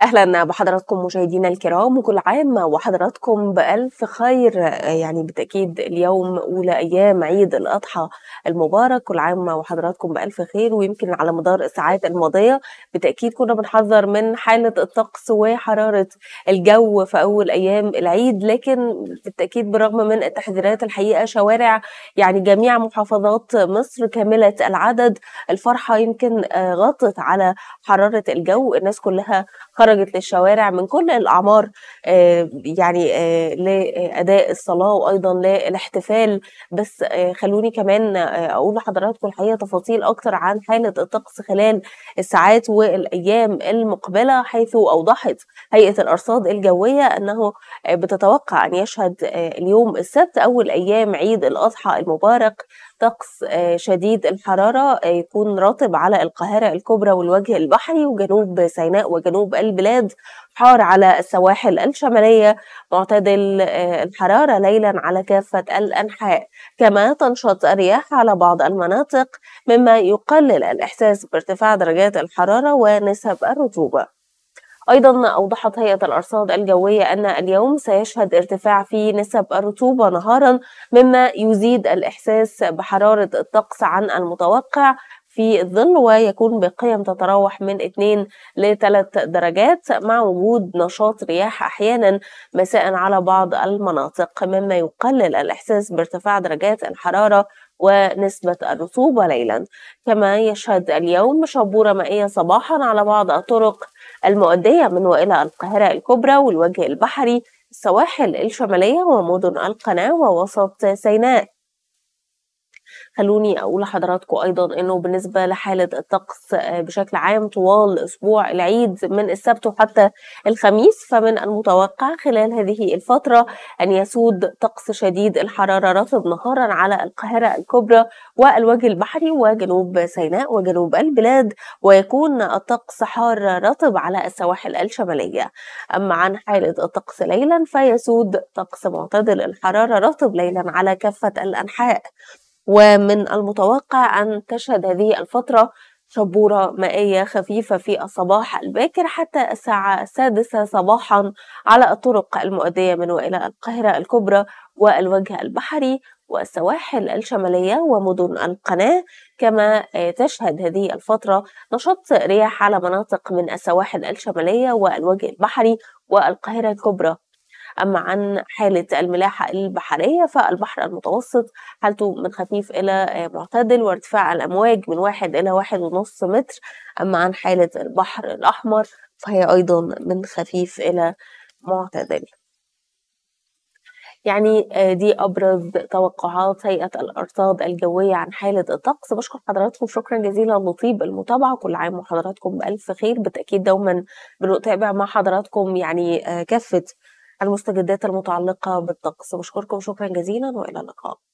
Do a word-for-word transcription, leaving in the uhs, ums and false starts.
أهلا بحضراتكم مشاهدينا الكرام، وكل عام وحضراتكم بألف خير. يعني بالتأكيد اليوم أولى أيام عيد الأضحى المبارك، كل عام وحضراتكم بألف خير. ويمكن على مدار الساعات الماضية بالتأكيد كنا بنحذر من حالة الطقس وحرارة الجو في أول أيام العيد، لكن بالتأكيد بالرغم من التحذيرات الحقيقة شوارع يعني جميع محافظات مصر كاملة العدد. الفرحة يمكن غطت على حرارة الجو، الناس كلها خرجت للشوارع من كل الأعمار يعني لأداء الصلاة وأيضا للاحتفال. بس خلوني كمان أقول لحضراتكم الحقيقة تفاصيل أكتر عن حالة الطقس خلال الساعات والأيام المقبلة، حيث أوضحت هيئة الأرصاد الجوية أنه بتتوقع أن يشهد اليوم السبت أول أيام عيد الأضحى المبارك طقس شديد الحرارة يكون رطب على القاهرة الكبرى والوجه البحري وجنوب سيناء وجنوب البلاد، حار على السواحل الشمالية، معتدل الحرارة ليلا على كافة الأنحاء. كما تنشط الرياح على بعض المناطق مما يقلل الإحساس بارتفاع درجات الحرارة ونسب الرطوبة. أيضا أوضحت هيئة الأرصاد الجوية أن اليوم سيشهد ارتفاع في نسب الرطوبة نهارا، مما يزيد الإحساس بحرارة الطقس عن المتوقع في الظل، ويكون بقيم تتراوح من اثنين ل ثلاث درجات مع وجود نشاط رياح أحيانا مساء على بعض المناطق، مما يقلل الإحساس بارتفاع درجات الحرارة ونسبة الرطوبة ليلا. كما يشهد اليوم شبورة مائية صباحا على بعض الطرق المؤدية من وإلى القاهرة الكبرى والوجه البحري، السواحل الشمالية ومدن القناة ووسط سيناء. خلوني أقول لحضراتكم أيضا أنه بالنسبة لحالة الطقس بشكل عام طوال أسبوع العيد من السبت وحتى الخميس، فمن المتوقع خلال هذه الفترة أن يسود طقس شديد الحرارة رطب نهارا على القاهرة الكبرى والوجه البحري وجنوب سيناء وجنوب البلاد، ويكون الطقس حار رطب على السواحل الشمالية. أما عن حالة الطقس ليلا فيسود طقس معتدل الحرارة رطب ليلا على كافة الأنحاء، ومن المتوقع أن تشهد هذه الفترة شبورة مائية خفيفة في الصباح الباكر حتى الساعة السادسة صباحا على الطرق المؤدية من وإلى القاهرة الكبرى والوجه البحري والسواحل الشمالية ومدن القناة. كما تشهد هذه الفترة نشاط رياح على مناطق من السواحل الشمالية والوجه البحري والقاهرة الكبرى. أما عن حالة الملاحة البحرية فالبحر المتوسط حالته من خفيف إلى معتدل وارتفاع الأمواج من واحد إلى واحد ونص متر. أما عن حالة البحر الأحمر فهي أيضا من خفيف إلى معتدل. يعني دي أبرز توقعات هيئة الأرصاد الجوية عن حالة الطقس. بشكر حضراتكم شكرا جزيلا لطيب المتابعة، كل عام وحضراتكم بألف خير. بالتأكيد دوما بنتابع مع حضراتكم يعني كافة المستجدات المتعلقة بالطقس. بشكركم شكرا جزيلا وإلى اللقاء.